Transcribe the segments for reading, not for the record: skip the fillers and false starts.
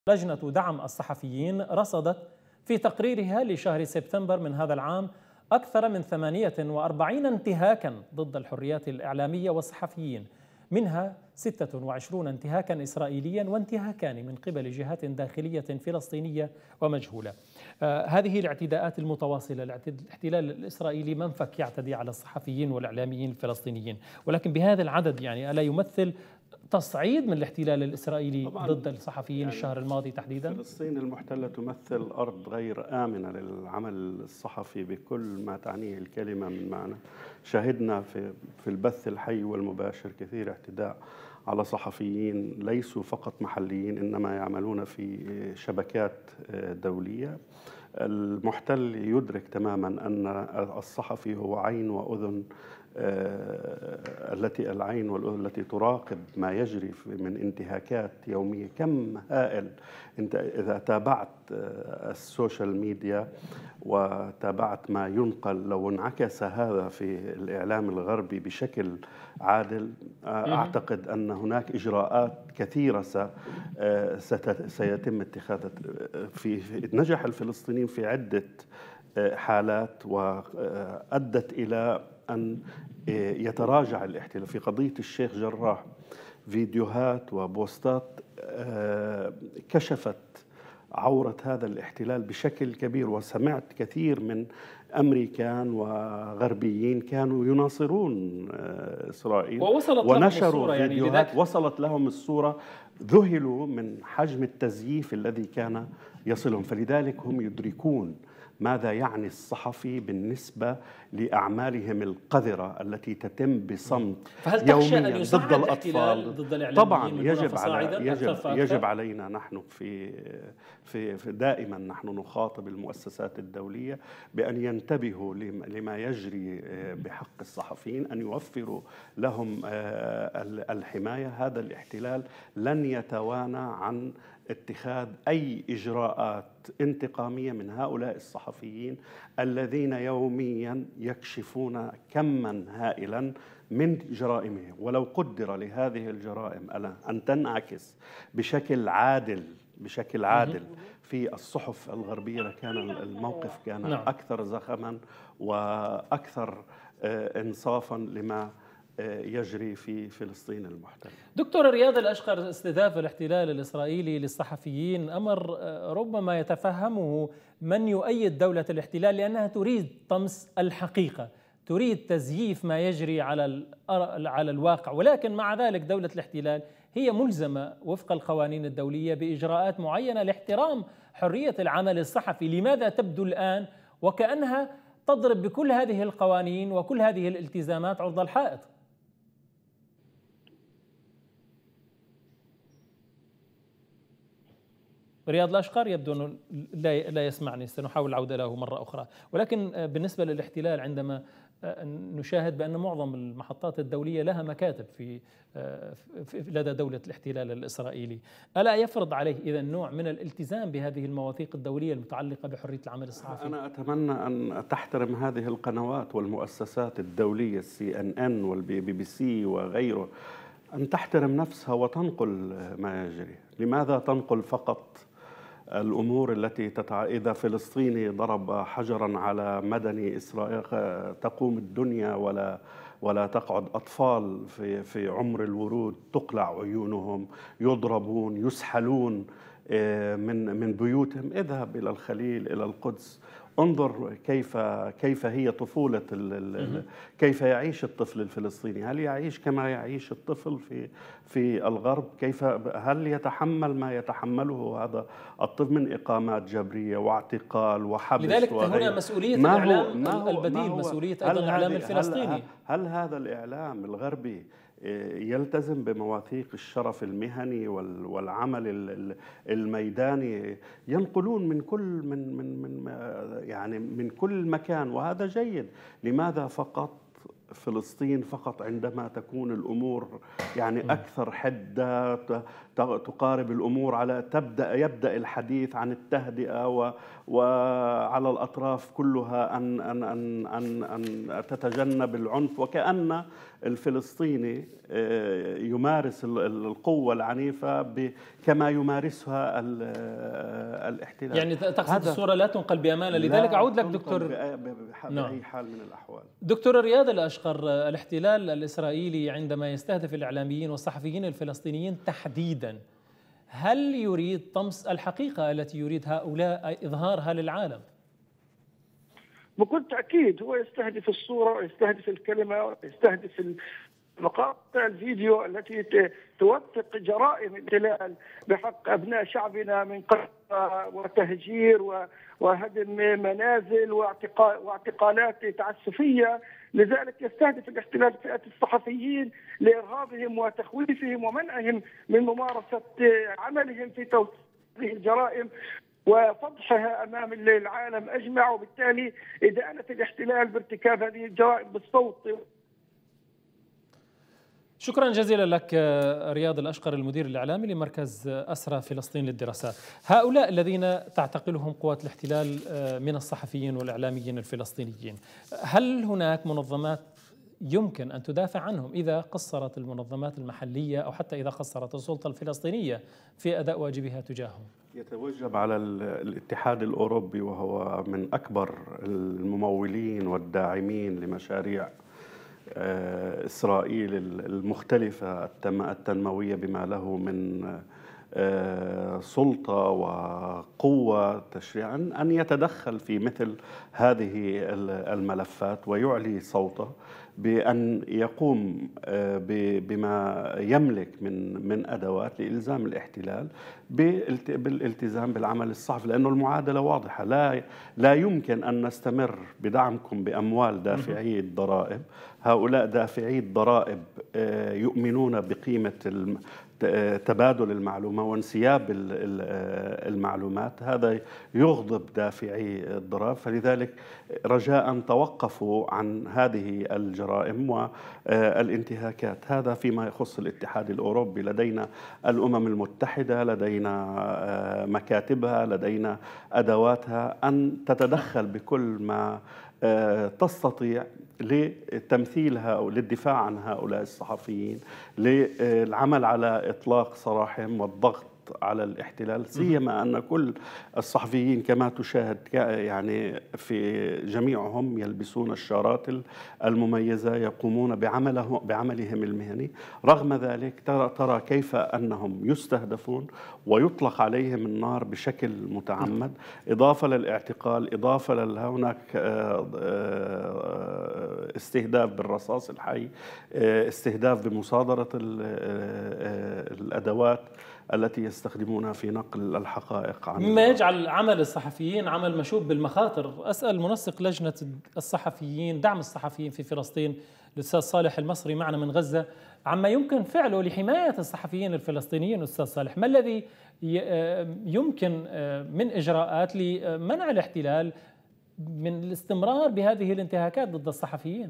لجنة دعم الصحفيين رصدت في تقريرها لشهر سبتمبر من هذا العام أكثر من 48 انتهاكاً ضد الحريات الإعلامية والصحفيين، منها 26 انتهاكاً إسرائيلياً وانتهاكان من قبل جهات داخلية فلسطينية ومجهولة. هذه الاعتداءات المتواصلة، الاحتلال الإسرائيلي منفك يعتدي على الصحفيين والإعلاميين الفلسطينيين، ولكن بهذا العدد يعني ألا يمثل تصعيد من الاحتلال الإسرائيلي ضد الصحفيين يعني الشهر الماضي تحديدا؟ فلسطين المحتلة تمثل أرض غير آمنة للعمل الصحفي بكل ما تعنيه الكلمة من معنى. شاهدنا في البث الحي والمباشر كثير اعتداء على صحفيين ليسوا فقط محليين، إنما يعملون في شبكات دولية. المحتل يدرك تماما أن الصحفي هو عين وأذن، العين والأذن التي تراقب ما يجري من انتهاكات يومية. كم هائل! أنت إذا تابعت السوشيال ميديا وتابعت ما ينقل، لو انعكس هذا في الإعلام الغربي بشكل عادل، أعتقد أن هناك إجراءات كثيرة سيتم اتخاذها. نجح الفلسطينيين في عدة حالات وأدت إلى أن يتراجع الاحتلال. في قضية الشيخ جراح فيديوهات وبوستات كشفت عورة هذا الاحتلال بشكل كبير، وسمعت كثير من أمريكان وغربيين كانوا يناصرون إسرائيل ونشروا فيديوهات وصلت لهم الصورة، ذهلوا من حجم التزييف الذي كان يصلهم. فلذلك هم يدركون ماذا يعني الصحفي بالنسبة لأعمالهم القذرة التي تتم بصمت يوميا ضد الأطفال. طبعا يجب علينا نحن في دائما نحن نخاطب المؤسسات الدولية بأن ينتبهوا لما يجري بحق الصحفيين، أن يوفروا لهم الحماية. هذا الاحتلال لن يتوانى عن اتخاذ أي إجراءات انتقامية من هؤلاء الصحفيين الذين يوميا يكشفون كما هائلا من جرائمهم. ولو قدر لهذه الجرائم أن تنعكس بشكل عادل في الصحف الغربية لكان الموقف كان أكثر زخما وأكثر إنصافا لما يجري في فلسطين المحتلة. دكتور رياض الأشقر، استهداف الاحتلال الإسرائيلي للصحفيين أمر ربما يتفهمه من يؤيد دولة الاحتلال، لأنها تريد طمس الحقيقة، تريد تزييف ما يجري على الواقع، ولكن مع ذلك دولة الاحتلال هي ملزمة وفق القوانين الدولية بإجراءات معينة لاحترام حرية العمل الصحفي. لماذا تبدو الآن وكأنها تضرب بكل هذه القوانين وكل هذه الالتزامات عرض الحائط؟ رياض الأشقر يبدو أنه لا يسمعني، سنحاول العودة له مرة أخرى. ولكن بالنسبة للاحتلال، عندما نشاهد بأن معظم المحطات الدولية لها مكاتب في لدى دولة الاحتلال الإسرائيلي، ألا يفرض عليه إذا نوع من الالتزام بهذه المواثيق الدولية المتعلقة بحرية العمل الصحفي؟ أنا أتمنى أن تحترم هذه القنوات والمؤسسات الدولية CNN والBBC وغيره، أن تحترم نفسها وتنقل ما يجري. لماذا تنقل فقط الأمور التي إذا فلسطيني ضرب حجرا على مدني إسرائيل تقوم الدنيا ولا تقعد أطفال في عمر الورود تقلع عيونهم، يضربون، يسحلون من بيوتهم؟ اذهب إلى الخليل، إلى القدس، انظر كيف هي طفولة كيف يعيش الطفل الفلسطيني. هل يعيش كما يعيش الطفل في الغرب؟ هل يتحمل ما يتحمله هذا الطفل من إقامات جبرية واعتقال وحبس؟ لذلك هنا مسؤولية الإعلام البديل، مسؤولية أيضا الإعلام الفلسطيني. هل هذا الإعلام الغربي يلتزم بمواثيق الشرف المهني والعمل الميداني؟ ينقلون من كل مكان، وهذا جيد. لماذا فقط فلسطين فقط عندما تكون الأمور أكثر حدة تقارب الأمور على يبدأ الحديث عن التهدئة وعلى الأطراف كلها أن تتجنب العنف، وكأن الفلسطيني يمارس القوة العنيفة كما يمارسها الاحتلال. يعني تقصد الصورة لا تنقل بأمانة. لذلك أعود لك دكتور بأي حال من الأحوال. دكتور رياض الأشقر، الاحتلال الإسرائيلي عندما يستهدف الإعلاميين والصحفيين الفلسطينيين تحديدا، هل يريد طمس الحقيقة التي يريد هؤلاء إظهارها للعالم؟ بكل تأكيد هو يستهدف الصورة ويستهدف الكلمة ويستهدف مقاطع الفيديو التي توثق جرائم الاحتلال بحق أبناء شعبنا من قتل وتهجير وهدم منازل واعتقالات تعسفية. لذلك يستهدف الاحتلال فئة الصحفيين لإرهابهم وتخويفهم ومنعهم من ممارسة عملهم في توثيق هذه الجرائم وفضحها أمام العالم أجمع، وبالتالي إدانة الاحتلال بارتكاب هذه الجرائم بالصوت. شكرا جزيلا لك رياض الأشقر، المدير الإعلامي لمركز أسرى فلسطين للدراسات. هؤلاء الذين تعتقلهم قوات الاحتلال من الصحفيين والإعلاميين الفلسطينيين، هل هناك منظمات يمكن أن تدافع عنهم إذا قصرت المنظمات المحلية أو حتى إذا قصرت السلطة الفلسطينية في أداء واجبها تجاههم؟ يتوجب على الاتحاد الأوروبي، وهو من أكبر الممولين والداعمين لمشاريع إسرائيل المختلفة التنموية بما له من سلطة وقوة تشريعا، أن يتدخل في مثل هذه الملفات ويعلي صوته بأن يقوم بما يملك من أدوات لإلزام الاحتلال بالالتزام بالعمل الصحفي، لأنه المعادلة واضحة. لا يمكن أن نستمر بدعمكم بأموال دافعي الضرائب. هؤلاء دافعي الضرائب يؤمنون بقيمة تبادل المعلومة وانسياب المعلومات، هذا يغضب دافعي الضرائب. فلذلك رجاء توقفوا عن هذه الجرائم والانتهاكات. هذا فيما يخص الاتحاد الأوروبي. لدينا الأمم المتحدة، لدينا مكاتبها، لدينا أدواتها أن تتدخل بكل ما تستطيع لتمثيل للدفاع عن هؤلاء الصحفيين، للعمل على إطلاق سراحهم والضغط على الاحتلال، سيما أن كل الصحفيين كما تشاهد يعني في جميعهم يلبسون الشارات المميزة، يقومون بعملهم المهني. رغم ذلك ترى كيف أنهم يستهدفون ويطلق عليهم النار بشكل متعمد، إضافة للاعتقال، إضافة هناك استهداف بالرصاص الحي، استهداف بمصادرة الأدوات التي يستخدمونها في نقل الحقائق مما يجعل عمل الصحفيين عمل مشوب بالمخاطر. أسأل منسق لجنة الصحفيين دعم الصحفيين في فلسطين الأستاذ صالح المصري معنا من غزة عما يمكن فعله لحماية الصحفيين الفلسطينيين. أستاذ صالح، ما الذي يمكن من إجراءات لمنع الاحتلال من الاستمرار بهذه الانتهاكات ضد الصحفيين؟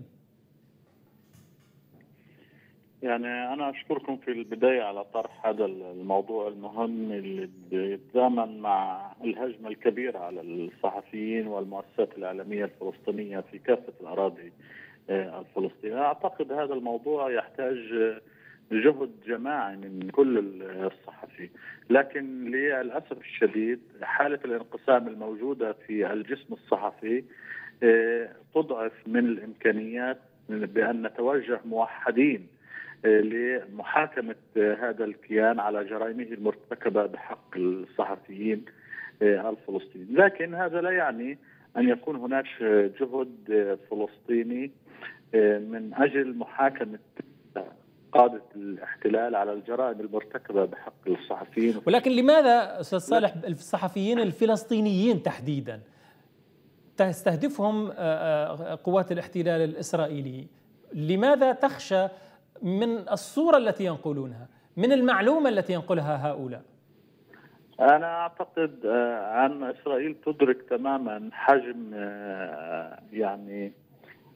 يعني أنا أشكركم في البداية على طرح هذا الموضوع المهم اللي بيتزامن مع الهجمة الكبيرة على الصحفيين والمؤسسات الإعلامية الفلسطينية في كافة الأراضي الفلسطينية. أعتقد هذا الموضوع يحتاج جهد جماعي من كل الصحفيين، لكن للأسف الشديد حالة الانقسام الموجودة في الجسم الصحفي تضعف من الإمكانيات بأن نتوجه موحدين لمحاكمة هذا الكيان على جرائمه المرتكبة بحق الصحفيين الفلسطينيين. لكن هذا لا يعني أن يكون هناك جهد فلسطيني من أجل محاكمة قادة الاحتلال على الجرائم المرتكبة بحق الصحفيين. ولكن لماذا أستاذ صالح الصحفيين الفلسطينيين تحديدا تستهدفهم قوات الاحتلال الإسرائيلي؟ لماذا تخشى من الصورة التي ينقلونها، من المعلومة التي ينقلها هؤلاء؟ أنا أعتقد أن إسرائيل تدرك تماما حجم يعني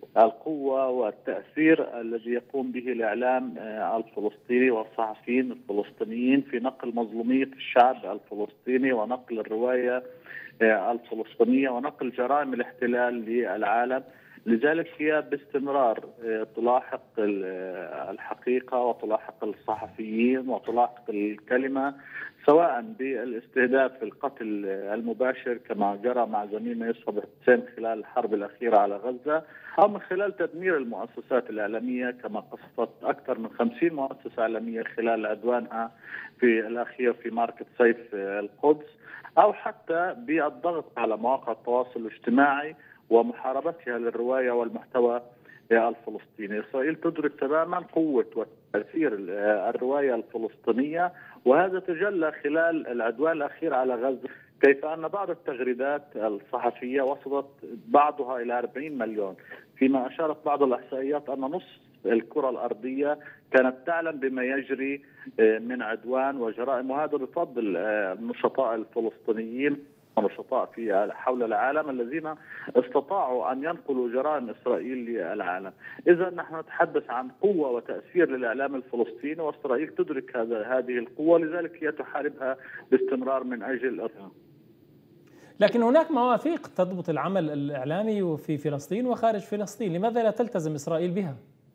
القوة والتأثير الذي يقوم به الإعلام الفلسطيني والصحفيين الفلسطينيين في نقل مظلومية الشعب الفلسطيني ونقل الرواية الفلسطينية ونقل جرائم الاحتلال للعالم. لذلك هي باستمرار تلاحق الحقيقة وتلاحق الصحفيين وتلاحق الكلمة، سواء بالاستهداف القتل المباشر كما جرى مع زميلنا يوسف حسين خلال الحرب الأخيرة على غزة، أو من خلال تدمير المؤسسات الإعلامية كما قصفت أكثر من 50 مؤسسة إعلامية خلال عدوانها في الأخير في معركة سيف القدس، أو حتى بالضغط على مواقع التواصل الاجتماعي ومحاربتها للرواية والمحتوى الفلسطيني. إسرائيل تدرك تماما قوة وتأثير الرواية الفلسطينية، وهذا تجلى خلال العدوان الأخير على غزة، كيف أن بعض التغريدات الصحفية وصلت بعضها إلى 40 مليون، فيما أشارت بعض الإحصائيات أن نصف الكرة الأرضية كانت تعلم بما يجري من عدوان وجرائم، وهذا بفضل النشطاء الفلسطينيين ونشطاء في حول العالم الذين استطاعوا أن ينقلوا جرائم إسرائيل للعالم. إذا نحن نتحدث عن قوة وتأثير للإعلام الفلسطيني، وإسرائيل تدرك هذه القوة، لذلك هي تحاربها باستمرار من أجل إرهاب. لكن هناك مواثيق تضبط العمل الإعلامي في فلسطين وخارج فلسطين، لماذا لا تلتزم إسرائيل بها؟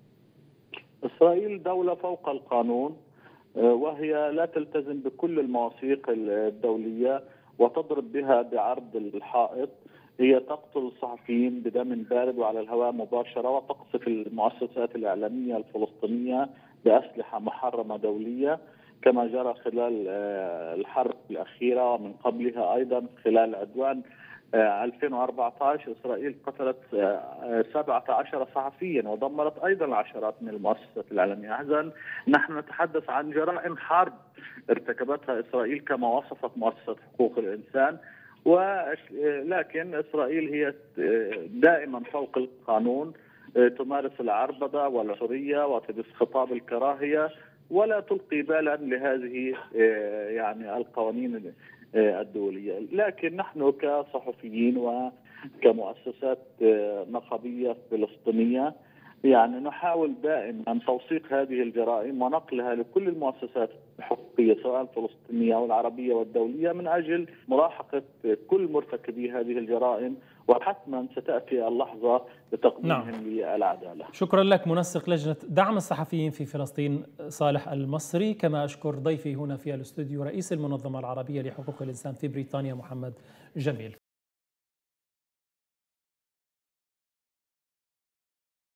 إسرائيل دولة فوق القانون، وهي لا تلتزم بكل المواثيق الدولية وتضرب بها بعرض الحائط. هي تقتل الصحفيين بدم بارد وعلى الهواء مباشرة، وتقصف المؤسسات الإعلامية الفلسطينية بأسلحة محرمة دولية كما جرى خلال الحرب الأخيرة ومن قبلها أيضا. خلال عدوان 2014 إسرائيل قتلت 17 صحفيا ودمرت أيضا العشرات من المؤسسات الإعلامية. إذن نحن نتحدث عن جرائم حرب ارتكبتها إسرائيل كما وصفت مؤسسة حقوق الإنسان، ولكن إسرائيل هي دائما فوق القانون، تمارس العربدة والعنصرية وتدس خطاب الكراهية ولا تلقي بالا لهذه يعني القوانين الدولية. لكن نحن كصحفيين وكمؤسسات نقابية فلسطينية يعني نحاول دائما توثيق هذه الجرائم ونقلها لكل المؤسسات الحقوقية سواء الفلسطينية أو العربية والدولية من أجل ملاحقة كل مرتكبي هذه الجرائم، وحتما ستأتي اللحظة لتقديمهم للعدالة. شكرا لك منسق لجنة دعم الصحفيين في فلسطين صالح المصري، كما أشكر ضيفي هنا في الاستوديو رئيس المنظمة العربية لحقوق الإنسان في بريطانيا محمد جميل.